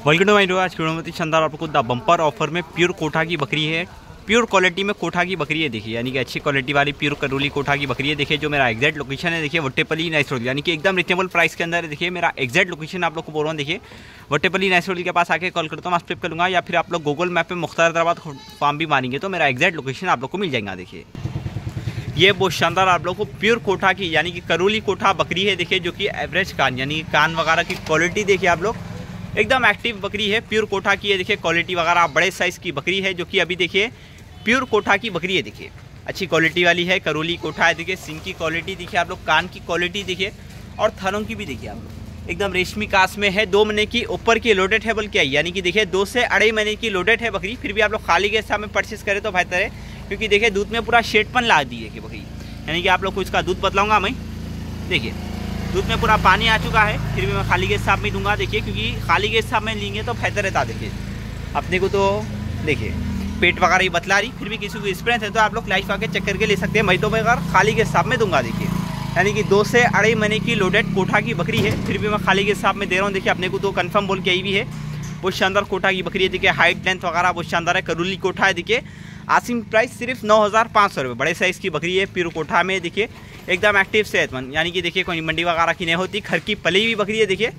Welcome to my video. आज की video में शानदार आपको द बम्पर ऑफर में प्योर कोठा की बकरी है। प्योर क्वालिटी में कोठा की बकरी है, देखिए, यानी कि अच्छी क्वालिटी वाली प्योर करोली कोठा की बकरी है। देखिए जो मेरा एग्जैक्ट लोकेशन है, देखिए वट्टेपल्ली नाइस रोड, यानी कि एकदम रिजनेबल प्राइस के अंदर है। देखिए मेरा एग्जैक्ट लोकेशन आप लोग को बोल रहा हूँ, देखिए वट्टेपल्ली नाइस रोड के पास आके कॉल करता हूँ, मैं फ्लिप कर लूँगा, या फिर आप लोग गूगल मैप में मुख्ताराबाद फार्म भी मारेंगे तो मेरा एग्जैक्ट लोकेशन आप लोग को मिल जाएगा। देखिए ये बहुत शानदार आप लोग को प्योर कोठा की यानी कि करोली कोठा बकरी है। देखिए जो कि एवरेज कान यानी कान वगैरह की क्वालिटी देखिए आप लोग, एकदम एक्टिव बकरी है, प्योर कोठा की है। देखिए क्वालिटी वगैरह बड़े साइज़ की बकरी है, जो कि अभी देखिए प्योर कोठा की बकरी है। देखिए अच्छी क्वालिटी वाली है, करोली कोठा है। देखिए सिंग की क्वालिटी देखिए आप लोग, कान की क्वालिटी देखिए, और थनों की भी देखिए आप लोग, एकदम रेशमी कास में है। 2 महीने की ऊपर की लोडेड है, बल्कि यानी कि देखिए 2 से 2.5 महीने की लोडेड है बकरी। फिर भी आप लोग खाली के हिसाब में परचेस करें तो बेहतर है, क्योंकि देखिए दूध में पूरा शेडपन ला दी है कि बकरी, यानी कि आप लोग को इसका दूध बतलाऊँगा मैं। देखिए दूध में पूरा पानी आ चुका है, फिर भी मैं खाली के हिसाब में दूंगा। देखिए क्योंकि खाली के हिसाब में लेंगे तो बेहतर रहता। देखिए अपने को तो देखिए पेट वगैरह ही बतला रही, फिर भी किसी को एक्सपीरियंस है तो आप लोग लाइफ आके चेक करके ले सकते हैं। मैं तो अगर खाली के हिसाब में दूंगा। देखिए यानी कि 2 से 2.5 महीने की लोडेड कोठा की बकरी है, फिर भी मैं खाली के हिसाब में दे रहा हूँ। देखिए अपने को तो कंफर्म बोल के आई भी है, बहुत शानदार कोठा की बकरी है। देखिए हाइट लेंथ वगैरह बहुत शानदार है, करोली कोठा है। देखिए आसिम प्राइस सिर्फ 9,500 रुपये, बड़े साइज़ की बकरी है, प्योर कोठा में। देखिए एकदम एक्टिव सेहतमंद, यानी कि देखिए कोई मंडी वगैरह की नहीं होती, घर की पली हुई बकरी है। देखिए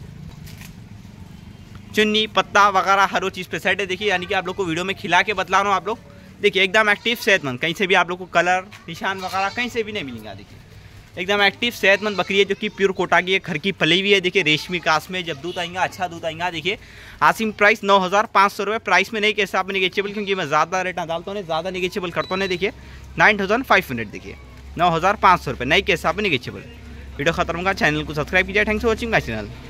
चुन्नी पत्ता वगैरह हर वो चीज़ पे सेट है। देखिए यानी कि आप लोग को वीडियो में खिला के बतला रहा हूँ। आप लोग देखिए एकदम एक्टिव सेहतमंद, कहीं से भी आप लोग को कलर निशान वगैरह कहीं से भी नहीं मिलेगा। देखिए एकदम एक्टिव सेहतमंद बकरी है, जो कि प्योर कोटा की है, घर की पली हुई है। देखिए रेशमी कास में जब दूध आएगा, अच्छा दूध आएगा। देखिए आसिम प्राइस 9,500 रुपये, प्राइस में नहीं के हिसाब में निगेचेबल, क्योंकि मैं ज़्यादा रेट ना डालता हूँ, ज़्यादा निगेचेबल करता हूँ। देखिए 9,500, देखिए 9,500 रुपये, नहीं के हिसाब में निगेचेबल। वीडियो खत्म होगा, चैनल को सब्सक्राइब कीजिए। Thanks for watching my channel.